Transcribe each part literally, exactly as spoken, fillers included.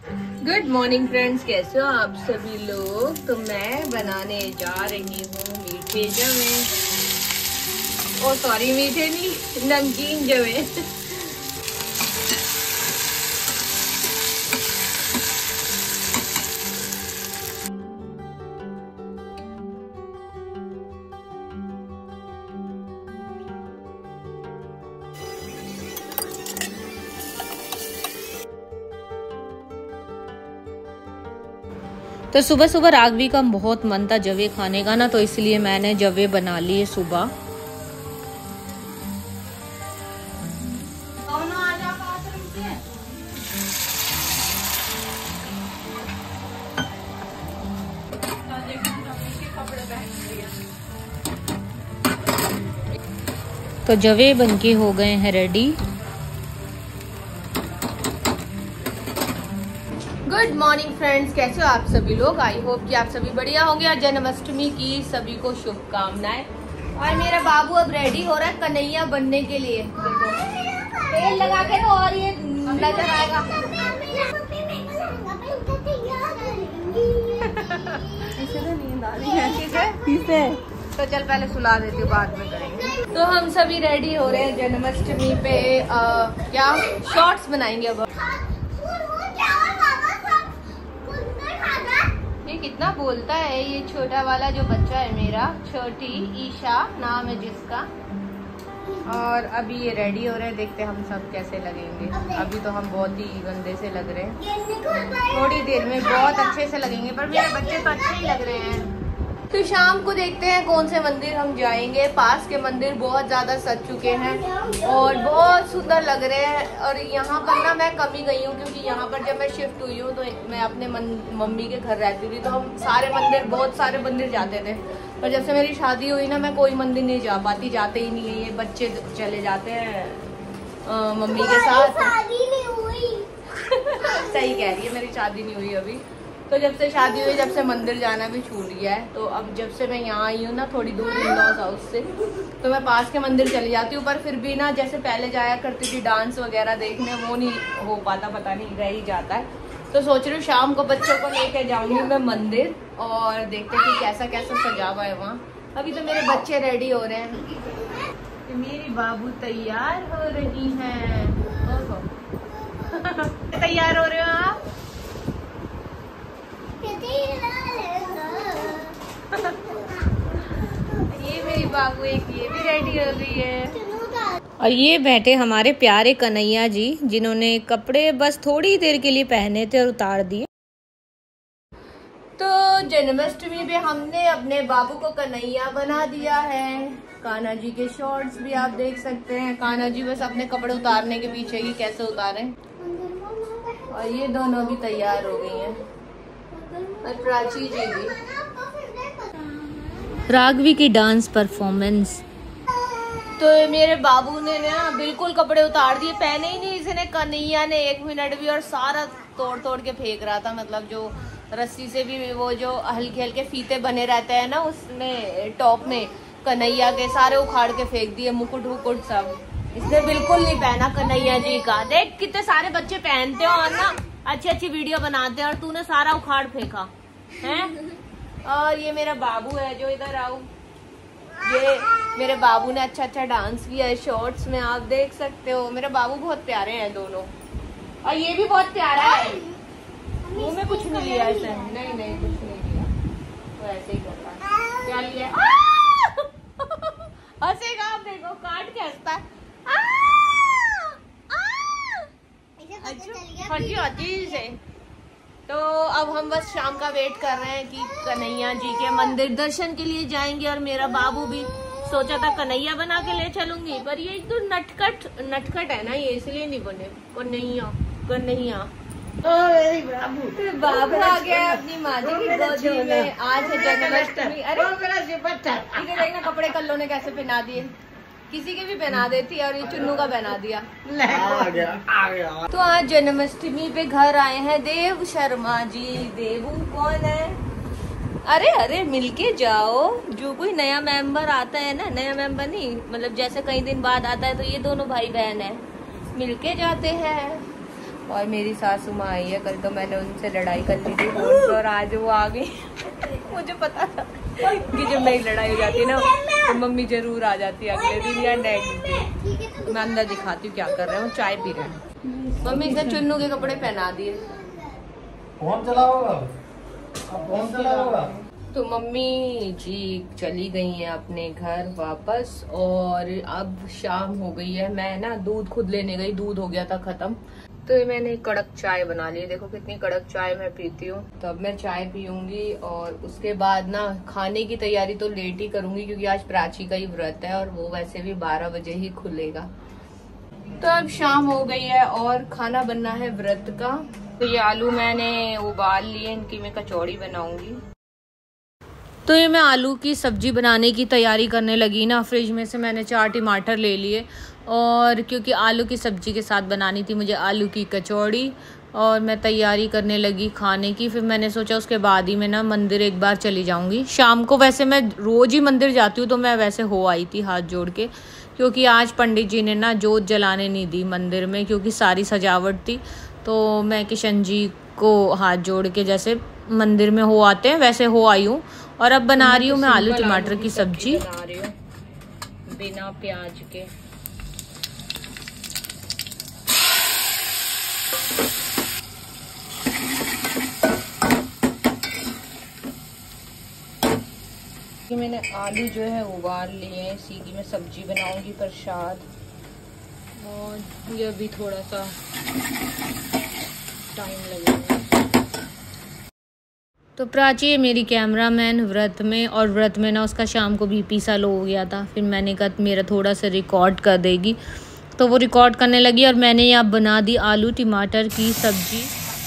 Good morning friends, कैसे हो आप सभी लोग। तो मैं बनाने जा रही हूँ मीठे जवे। ओ सॉरी, मीठे नहीं, नमकीन जवे। तो सुबह सुबह राघवी का बहुत मन था जवे खाने का ना, तो इसलिए मैंने जवे बना लिए सुबह। तो जवे बनके हो गए हैं रेडी। गुड मॉर्निंग फ्रेंड्स, कैसे हो आप सभी लोग। आई होप कि आप सभी बढ़िया होंगे। और जन्माष्टमी की सभी को शुभकामनाएं। और मेरा बाबू अब रेडी हो रहा है कन्हैया बनने के लिए। देखो तेल लगा के तो और ये नजर आएगा। इसे तो नींद आ रही है। किसे? तो चल पहले सुला देती हूँ, बाद में करेंगे। तो हम सभी रेडी हो रहे हैं जन्माष्टमी पे। आ, क्या शॉर्ट्स बनाएंगे अब। ये कितना बोलता है ये छोटा वाला जो बच्चा है मेरा, छोटी ईशा नाम है जिसका। और अभी ये रेडी हो रहे हैं, देखते हम सब कैसे लगेंगे। अभी तो हम बहुत ही गंदे से लग रहे हैं, थोड़ी देर में बहुत अच्छे से लगेंगे। पर मेरे बच्चे तो अच्छे ही लग रहे हैं। तो शाम को देखते हैं कौन से मंदिर हम जाएंगे। पास के मंदिर बहुत ज्यादा सज चुके हैं और बहुत सुंदर लग रहे हैं। और यहाँ पर ना मैं कम ही गई हूँ, क्योंकि यहाँ पर जब मैं शिफ्ट हुई हूँ तो मैं अपने मम्मी के घर रहती थी, तो हम सारे मंदिर बहुत सारे मंदिर जाते थे। पर जब से मेरी शादी हुई ना, मैं कोई मंदिर नहीं जा पाती, जाते ही नहीं है। ये बच्चे चले जाते हैं आ, मम्मी के साथ। शादी नहीं हुई। सही कह रही है, मेरी शादी नहीं हुई अभी। तो जब से शादी हुई, जब से मंदिर जाना भी छूट गया है। तो अब जब से मैं यहाँ आई हूँ ना, थोड़ी दूर इन-लॉज हाउस से, तो मैं पास के मंदिर चली जाती हूँ। पर फिर भी ना, जैसे पहले जाया करती थी डांस वगैरह देखने, वो नहीं हो पाता, पता नहीं रह ही जाता है। तो सोच रही हूँ शाम को बच्चों को लेके जाऊंगी मैं मंदिर, और देखते कि कैसा कैसा सजा हुआ है वहाँ। अभी तो मेरे बच्चे रेडी हो रहे हैं। मेरी बाबू तैयार हो रही है। तैयार हो रहे हो आप? ये मेरी बाबू एक ये भी रेडी हो गई है। और ये बैठे हमारे प्यारे कन्हैया जी, जिन्होंने कपड़े बस थोड़ी देर के लिए पहने थे और उतार दिए। तो जन्माष्टमी पे हमने अपने बाबू को कन्हैया बना दिया है। कान्हा जी के शॉर्ट्स भी आप देख सकते हैं। कान्हा जी बस अपने कपड़े उतारने के पीछे ही कैसे उतारे। और ये दोनों भी तैयार हो गई हैं, और प्राची जी भी। राघवी की डांस परफॉर्मेंस। तो मेरे बाबू ने ना बिल्कुल कपड़े उतार दिए, पहने ही नहीं इसने। कन्हैया ने एक मिनट भी, और सारा तोड़ तोड़ के फेंक रहा था। मतलब जो रस्सी से भी वो जो हल्के हल्के फीते बने रहते हैं ना उसमें टॉप में, कन्हैया के सारे उखाड़ के फेंक दिए, मुकुट वुकुट सब। इसने बिल्कुल नहीं पहना कन्हैया जी का। देख कितने सारे बच्चे पहनते हो और ना अच्छी अच्छी वीडियो बनाते हैं, और तूने सारा उखाड़ फेंका है। और ये मेरा बाबू है जो, इधर आओ। ये मेरे बाबू ने अच्छा अच्छा डांस किया है शॉर्ट्स में, आप देख सकते हो। मेरे बाबू बहुत प्यारे हैं दोनों। और ये भी बहुत प्यारा है। मुंह में कुछ नहीं लिया इसे। नहीं नहीं कुछ नहीं लिया, वो ऐसे ही कर रहा है। क्या लिया? हंसेगा, आप देखो काट के हंसता है। से तो अब हम बस शाम का वेट कर रहे हैं कि कन्हैया जी के मंदिर दर्शन के लिए जाएंगे। और मेरा बाबू भी सोचा था कन्हैया बना के ले चलूंगी, पर ये तो नटखट नटखट है ना, ये इसलिए नहीं बने। कन्हैया कन्हैया बाबू तो बाबू आ गया अपनी माँ जी की गोदी में। आज है जन्माष्टमी। अरे इधर देखना कपड़े कल्लो ने कैसे पहना दिए, किसी के भी पहना देती और ये चुन्नू का पहना दिया। आ गया, आ गया। तो आज जन्माष्टमी पे घर आए हैं देव शर्मा जी। देवू कौन है? अरे अरे मिलके जाओ। जो कोई नया मेंबर आता है ना, नया मेंबर नहीं मतलब जैसे कई दिन बाद आता है, तो ये दोनों भाई बहन है, मिलके जाते हैं। और मेरी सासू माँ आई है। कल तो मैंने उनसे लड़ाई कर ली थी और आज वो आ गई। मुझे पता था कि जब मेरी लड़ाई हो जाती है ना तो मम्मी जरूर आ जाती है अगले दिन या नेक्स्ट दिन। मैं अंदर दिखाती हूँ क्या कर रहे हैं। चाय पी रहे हैं। मम्मी इधर चुन्नू के कपड़े पहना दिए। कौन चला होगा? कौन चला होगा? तो मम्मी जी चली गई हैं अपने घर वापस और अब शाम हो गई है। मैं ना दूध खुद लेने गई, दूध हो गया था खत्म। तो मैंने कड़क चाय बना ली। देखो कितनी कड़क चाय मैं पीती हूँ। तो अब मैं चाय पीऊंगी और उसके बाद ना खाने की तैयारी तो लेट ही करूंगी क्योंकि आज प्राची का ही व्रत है और वो वैसे भी बारह बजे ही खुलेगा। तो अब शाम हो गई है और खाना बनना है व्रत का। तो ये आलू मैंने उबाल लिए, इनकी मैं कचौड़ी बनाऊंगी। तो ये मैं आलू की सब्जी बनाने की तैयारी करने लगी ना। फ्रिज में से मैंने चार टमाटर ले लिए और क्योंकि आलू की सब्जी के साथ बनानी थी मुझे आलू की कचौड़ी और मैं तैयारी करने लगी खाने की। फिर मैंने सोचा उसके बाद ही मैं ना मंदिर एक बार चली जाऊंगी शाम को। वैसे मैं रोज़ ही मंदिर जाती हूँ तो मैं वैसे हो आई थी हाथ जोड़ के, क्योंकि आज पंडित जी ने ना जोत जलाने नहीं दी मंदिर में क्योंकि सारी सजावट थी। तो मैं किशन जी को हाथ जोड़ के जैसे मंदिर में हो आते हैं वैसे हो आई हूँ। और अब बना रही हूँ मैं आलू टमाटर की सब्जी बना रही हूँ बिना प्याज के। मैंने आलू जो है उबाल लिए हैं, इसी की मैं सब्जी बनाऊंगी प्रसाद। और ये भी थोड़ा सा टाइम लगेगा। तो प्राची है मेरी कैमरामैन व्रत में, और व्रत में ना उसका शाम को बीपी सा लो हो गया था। फिर मैंने कहा मेरा थोड़ा सा रिकॉर्ड कर देगी, तो वो रिकॉर्ड करने लगी और मैंने यहाँ बना दी आलू टमाटर की सब्जी।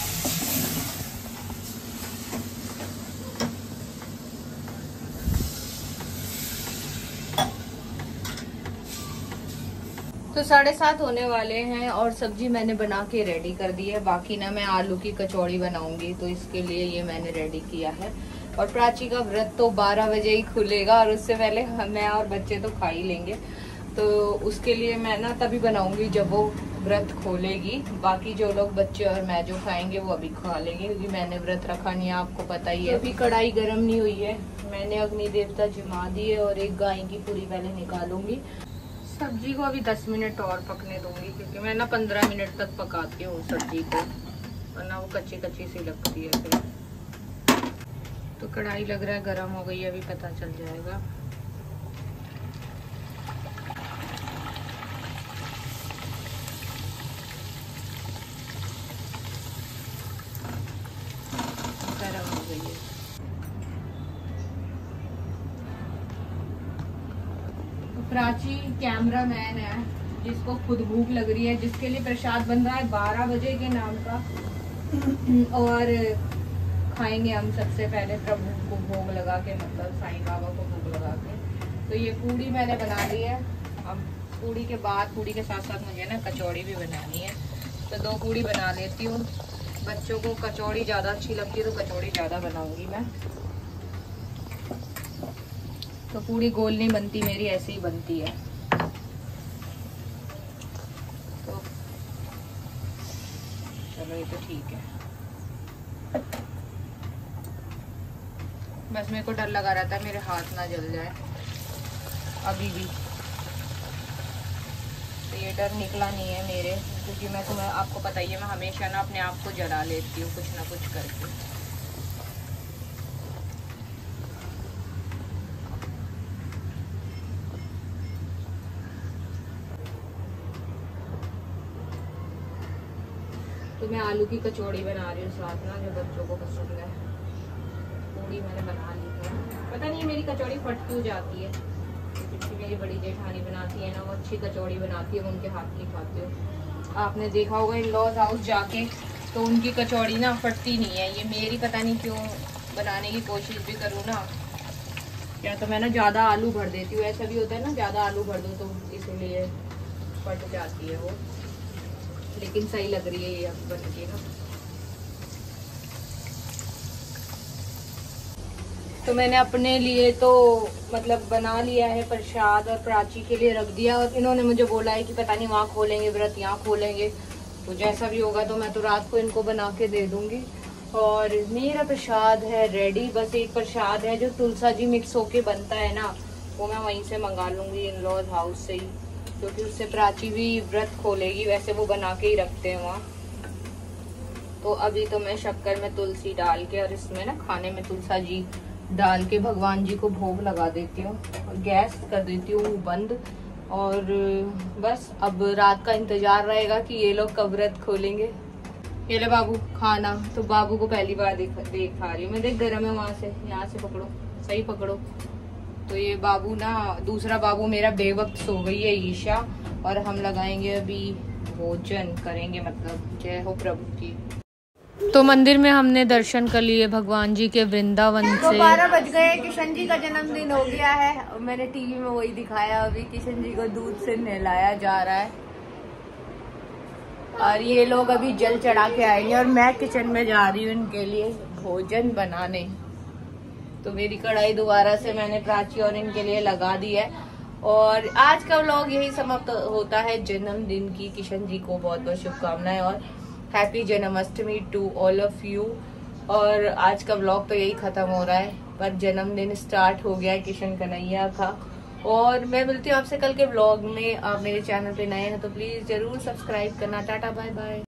तो साढ़े सात होने वाले हैं और सब्जी मैंने बना के रेडी कर दी है। बाकी ना मैं आलू की कचौड़ी बनाऊंगी तो इसके लिए ये मैंने रेडी किया है। और प्राची का व्रत तो बारह बजे ही खुलेगा और उससे पहले मैं और बच्चे तो खा ही लेंगे। तो उसके लिए मैं ना तभी बनाऊंगी जब वो व्रत खोलेगी। बाकी जो लोग बच्चे और मैं जो खाएंगे वो अभी खा लेंगे क्योंकि मैंने व्रत रखा नहीं है, आपको पता ही है। अभी कढ़ाई गर्म नहीं हुई है, मैंने अग्नि देवता जमा दिए और एक गाय की पूरी पहले निकालूंगी। सब्जी को अभी दस मिनट और पकने दूंगी क्योंकि मैं ना पंद्रह मिनट तक पकाती हूँ सब्जी को, वरना वो कच्ची कच्ची सी लगती है फिर। तो कढ़ाई लग रहा है गर्म हो गई है, अभी पता चल जाएगा। गर्म हो गई है। प्राची कैमरामैन है जिसको खुद भूख लग रही है, जिसके लिए प्रसाद बन रहा है बारह बजे के नाम का। और खाएंगे हम सबसे पहले प्रभु को भोग लगा के, मतलब साईं बाबा को भोग लगा के। तो ये पूड़ी मैंने बना ली है। अब पूड़ी के बाद पूड़ी के साथ साथ मुझे ना कचौड़ी भी बनानी है, तो दो पूड़ी बना लेती हूँ। बच्चों को कचौड़ी ज़्यादा अच्छी लगती है तो कचौड़ी ज़्यादा बनाऊंगी मैं। तो पूड़ी गोल नहीं बनती मेरी, ऐसे ही बनती है। तो चलो ये तो ठीक है। बस मेरे को डर लगा रहता है मेरे हाथ ना जल जाए अभी भी। तो ये डर निकला नहीं है मेरे, क्योंकि मैं तुम्हें आपको पता ही है मैं हमेशा ना अपने आप को जला लेती हूँ कुछ ना कुछ करके। तो मैं आलू की कचौड़ी बना रही हूँ साथ ना, जो बच्चों को पसंद है। पूड़ी मैंने बना ली है। पता नहीं मेरी कचौड़ी फट क्यों जाती है, क्योंकि मेरी बड़ी जेठानी बनाती है ना, वो अच्छी कचौड़ी बनाती है, वो उनके हाथ की खाती हूँ। आपने देखा होगा इन लॉज हाउस जाके तो उनकी कचौड़ी ना फटती नहीं है। ये मेरी पता नहीं क्यों बनाने की कोशिश भी करूँ ना, या तो मैं ना ज़्यादा आलू भर देती हूँ। ऐसा भी होता है ना, ज़्यादा आलू भर दो तो इसीलिए फट जाती है वो। लेकिन सही लग रही है ये अब बन के ना। तो मैंने अपने लिए तो मतलब बना लिया है प्रसाद और प्राची के लिए रख दिया। और इन्होंने मुझे बोला है कि पता नहीं वहाँ खोलेंगे व्रत, यहाँ खोलेंगे। तो जैसा भी होगा तो मैं तो रात को इनको बना के दे दूंगी। और मेरा प्रसाद है रेडी, बस एक प्रसाद है जो तुलसा जी मिक्स होके बनता है ना, वो मैं वहीं से मंगा लूंगी इन लॉज हाउस से ही, क्योंकि उससे प्राची भी व्रत खोलेगी, वैसे वो बना के ही रखते हैं वहाँ। तो अभी तो मैं शक्कर में तुलसी डाल के और इसमें ना खाने में तुलसा जी डाल के भगवान जी को भोग लगा देती हूँ और गैस कर देती हूँ बंद। और बस अब रात का इंतजार रहेगा कि ये लोग कब व्रत खोलेंगे। ये ले बाबू खाना, तो बाबू को पहली बार देख देख पा रही हूँ मैं। देख गरम है, वहां से यहाँ से पकड़ो, सही पकड़ो। तो ये बाबू ना, दूसरा बाबू मेरा बेवक्त सो गई है ईशा, और हम लगाएंगे अभी भोजन करेंगे, मतलब जय हो प्रभु की। तो मंदिर में हमने दर्शन कर लिए भगवान जी के वृंदावन तो से। बारह बज गए, किशन जी का जन्मदिन हो गया है और मैंने टीवी में वही दिखाया, अभी किशन जी को दूध से नहलाया जा रहा है और ये लोग अभी जल चढ़ा के आएंगे और मैं किचन में जा रही हूँ इनके लिए भोजन बनाने। तो मेरी कढ़ाई दोबारा से मैंने प्राची और इनके लिए लगा दी है। और आज का व्लॉग यही समाप्त होता है। जन्मदिन की किशन जी को बहुत बहुत शुभकामनाएं और happy Janmashtami to all of you. और आज का व्लॉग तो यही खत्म हो रहा है, पर जन्मदिन स्टार्ट हो गया है किशन कन्हैया का। और मैं मिलती हूँ आपसे कल के व्लॉग में। आप मेरे चैनल पे नए हैं तो प्लीज जरूर सब्सक्राइब करना। Tata bye bye.